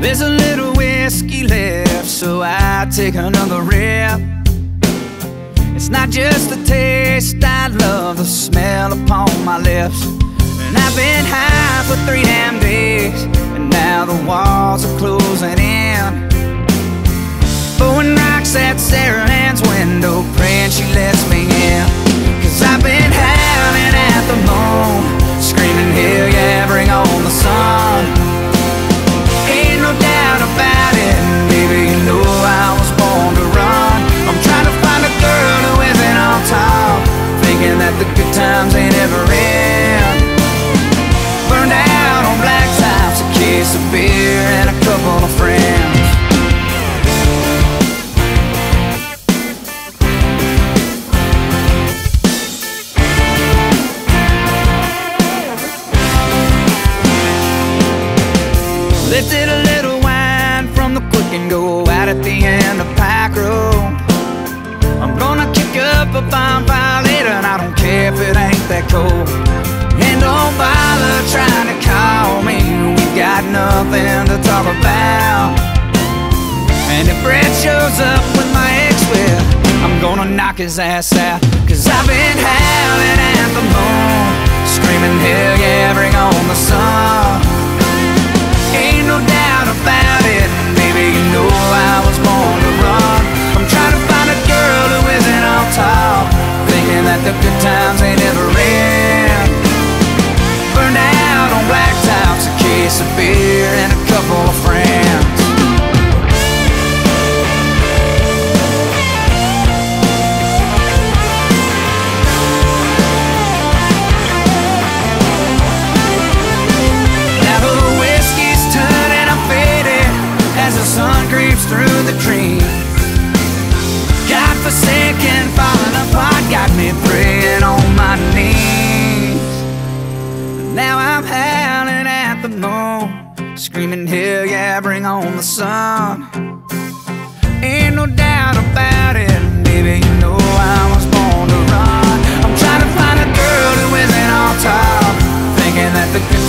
There's a little whiskey left, so I take another rip. It's not just the taste, I love the smell upon my lips. And I've been high for 3 damn days, and now the walls are closing in. Throwing rocks at Sarah Ann's window, praying she lets me in. Cause I've been howling at the moon, screaming hell yeah, bring on the sun. Ain't no doubt about it, baby, you know I was born to run. I'm trying to find a girl who isn't on top, thinking that the good times ain't ever end. Burned out on black tops, a case of beer and a couple of friends. Lifted a little wine from the quick and go out at the end of Pike Road. I'm gonna kick up a bonfire later, and I don't care if it ain't that cold. And don't bother trying to call me, we got nothing to talk about. And if Brett shows up with my ex-whip, I'm gonna knock his ass out. Cause I've been howling at the moon, screaming hell yeah, bring on the sun. Ain't no doubt about it, baby, you know I was born to run. I'm trying to find a girl who isn't on top, thinking that the good times ain't ever end. Burned out on black tops, a case of beer and a couple of friends. As the sun creeps through the trees, God-forsaken, falling apart, got me praying on my knees. Now I'm howling at the moon, screaming hell yeah, bring on the sun. Ain't no doubt about it, baby, you know I was born to run. I'm trying to find a girl who isn't on top, thinking that the good